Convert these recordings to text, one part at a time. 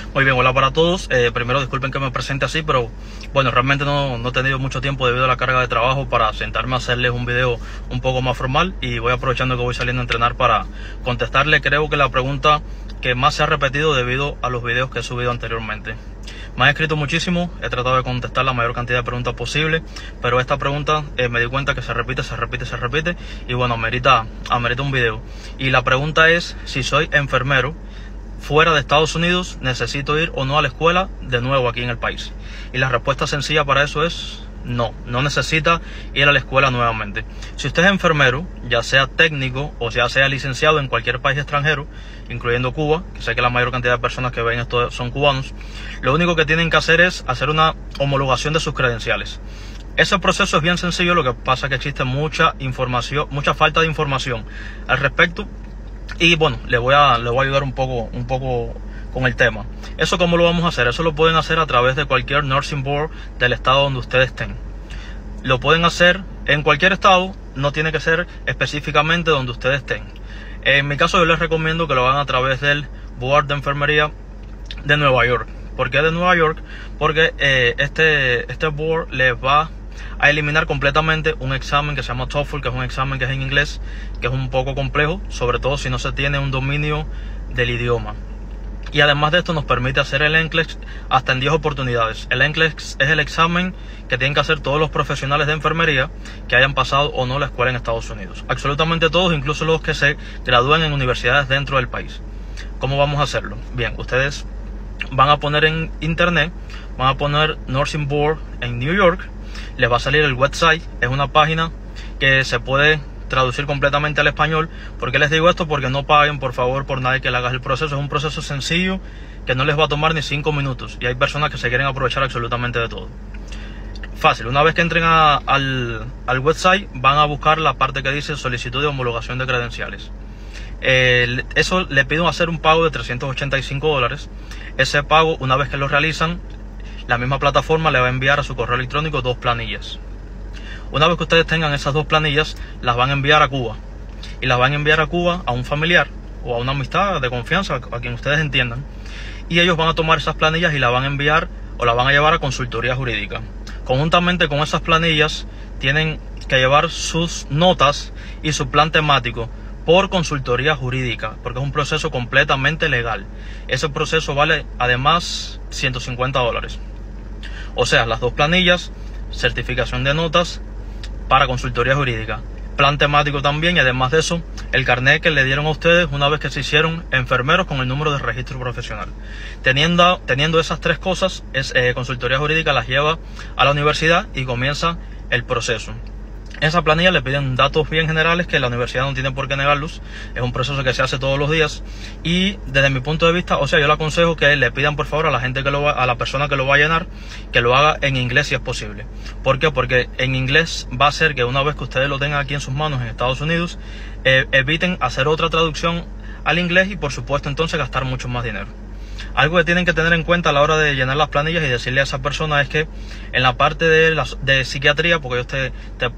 Muy bien, hola para todos. Primero disculpen que me presente así, pero bueno, realmente no he tenido mucho tiempo debido a la carga de trabajo para sentarme a hacerles un video un poco más formal, y voy aprovechando que voy saliendo a entrenar para contestarle, creo que la pregunta que más se ha repetido debido a los videos que he subido anteriormente. Me han escrito muchísimo, he tratado de contestar la mayor cantidad de preguntas posible, pero esta pregunta me di cuenta que se repite y bueno, amerita un video. Y la pregunta es: si soy enfermero fuera de Estados Unidos, ¿necesito ir o no a la escuela de nuevo aquí en el país? Y la respuesta sencilla para eso es no necesita ir a la escuela nuevamente. Si usted es enfermero, ya sea técnico o ya sea licenciado en cualquier país extranjero, incluyendo Cuba, que sé que la mayor cantidad de personas que ven esto son cubanos, lo único que tienen que hacer es hacer una homologación de sus credenciales. Ese proceso es bien sencillo, lo que pasa es que existe mucha falta de información al respecto. Y bueno, le voy a ayudar un poco con el tema. ¿Eso cómo lo vamos a hacer? Eso lo pueden hacer a través de cualquier nursing board del estado donde ustedes estén. Lo pueden hacer en cualquier estado, no tiene que ser específicamente donde ustedes estén. En mi caso yo les recomiendo que lo hagan a través del Board de Enfermería de Nueva York. ¿Por qué de Nueva York? Porque este board les va a eliminar completamente un examen que se llama TOEFL, que es un examen que es en inglés, que es un poco complejo, sobre todo si no se tiene un dominio del idioma. Y además de esto nos permite hacer el NCLEX hasta en 10 oportunidades. El NCLEX es el examen que tienen que hacer todos los profesionales de enfermería que hayan pasado o no la escuela en Estados Unidos. Absolutamente todos, incluso los que se gradúen en universidades dentro del país. ¿Cómo vamos a hacerlo? Bien, ustedes van a poner en internet, van a poner Nursing Board en New York. Les va a salir el website, es una página que se puede traducir completamente al español. ¿Por qué les digo esto? Porque no paguen por favor por nadie que le haga el proceso. Es un proceso sencillo que no les va a tomar ni 5 minutos, y hay personas que se quieren aprovechar absolutamente de todo. Fácil, una vez que entren al website van a buscar la parte que dice solicitud de homologación de credenciales. Eso le piden hacer un pago de $385. Ese pago, una vez que lo realizan, la misma plataforma le va a enviar a su correo electrónico 2 planillas. Una vez que ustedes tengan esas 2 planillas, las van a enviar a Cuba. Y las van a enviar a Cuba a un familiar o a una amistad de confianza, a quien ustedes entiendan. Y ellos van a tomar esas planillas y las van a enviar o las van a llevar a consultoría jurídica. Conjuntamente con esas planillas tienen que llevar sus notas y su plan temático por consultoría jurídica, porque es un proceso completamente legal. Ese proceso vale además $150. O sea, las 2 planillas, certificación de notas para consultoría jurídica, plan temático también, y además de eso, el carnet que le dieron a ustedes una vez que se hicieron enfermeros con el número de registro profesional. Teniendo esas 3 cosas, consultoría jurídica las lleva a la universidad y comienza el proceso. Esa planilla le piden datos bien generales que la universidad no tiene por qué negarlos. Es un proceso que se hace todos los días, y desde mi punto de vista, o sea, yo le aconsejo que le pidan por favor a la gente a la persona que lo va a llenar, que lo haga en inglés si es posible. ¿Por qué? Porque en inglés va a ser que una vez que ustedes lo tengan aquí en sus manos en Estados Unidos, eviten hacer otra traducción al inglés y por supuesto entonces gastar mucho más dinero. Algo que tienen que tener en cuenta a la hora de llenar las planillas y decirle a esa persona es que en la parte de psiquiatría, porque ellos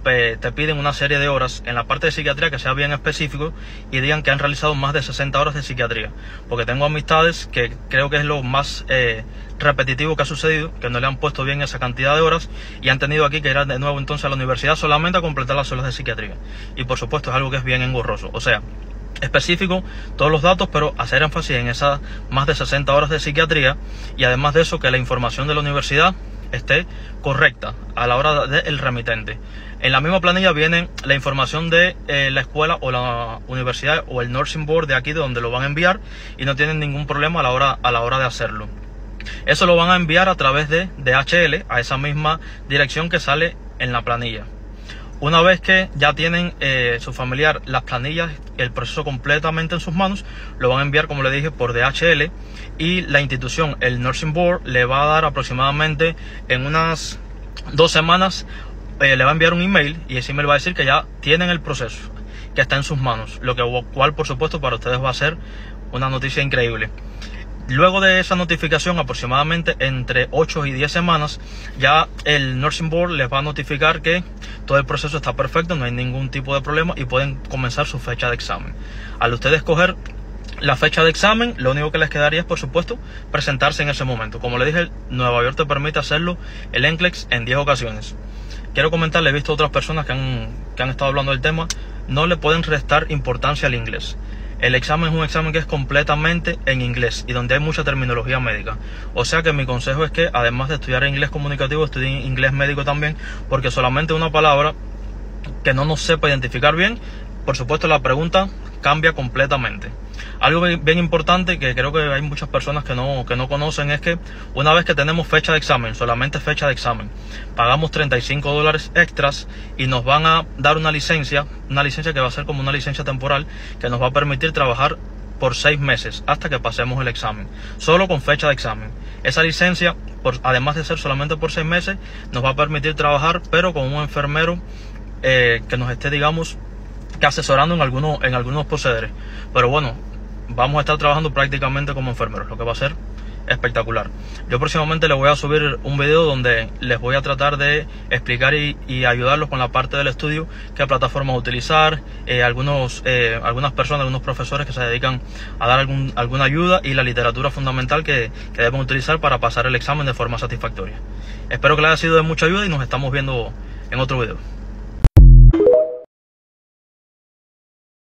te piden una serie de horas, en la parte de psiquiatría que sea bien específico y digan que han realizado más de 60 horas de psiquiatría. Porque tengo amistades que creo que es lo más repetitivo que ha sucedido, que no le han puesto bien esa cantidad de horas y han tenido aquí que ir de nuevo entonces a la universidad solamente a completar las horas de psiquiatría. Y por supuesto es algo que es bien engorroso. O sea, específico todos los datos, pero hacer énfasis en esas más de 60 horas de psiquiatría, y además de eso que la información de la universidad esté correcta a la hora del remitente. En la misma planilla viene la información de la escuela o la universidad o el nursing board de aquí de donde lo van a enviar, y no tienen ningún problema a la hora de hacerlo. Eso lo van a enviar a través de DHL a esa misma dirección que sale en la planilla. Una vez que ya tienen su familiar las planillas, el proceso completamente en sus manos, lo van a enviar, como le dije, por DHL, y la institución, el Nursing Board, le va a dar aproximadamente en unas 2 semanas, le va a enviar un email, y ese email va a decir que ya tienen el proceso, que está en sus manos, lo cual por supuesto para ustedes va a ser una noticia increíble. Luego de esa notificación, aproximadamente entre 8 y 10 semanas, ya el Nursing Board les va a notificar que todo el proceso está perfecto, no hay ningún tipo de problema y pueden comenzar su fecha de examen. Al ustedes escoger la fecha de examen, lo único que les quedaría es, por supuesto, presentarse en ese momento. Como le dije, Nueva York te permite hacerlo el NCLEX en 10 ocasiones. Quiero comentarle, he visto otras personas que han estado hablando del tema, no le pueden restar importancia al inglés. El examen es un examen que es completamente en inglés y donde hay mucha terminología médica. O sea que mi consejo es que, además de estudiar inglés comunicativo, estudien inglés médico también, porque solamente una palabra que no nos sepa identificar bien, por supuesto la pregunta cambia completamente. Algo bien importante que creo que hay muchas personas que no conocen es que una vez que tenemos fecha de examen, solamente fecha de examen, pagamos $35 extras y nos van a dar una licencia que va a ser como una licencia temporal que nos va a permitir trabajar por 6 meses hasta que pasemos el examen, solo con fecha de examen. Esa licencia, además de ser solamente por 6 meses, nos va a permitir trabajar, pero con un enfermero que nos esté, digamos, que asesorando en algunos procederes. Pero bueno, vamos a estar trabajando prácticamente como enfermeros, lo que va a ser espectacular. Yo próximamente les voy a subir un video donde les voy a tratar de explicar y ayudarlos con la parte del estudio, qué plataformas utilizar, algunas personas, algunos profesores que se dedican a dar alguna ayuda y la literatura fundamental que deben utilizar para pasar el examen de forma satisfactoria. Espero que les haya sido de mucha ayuda y nos estamos viendo en otro video.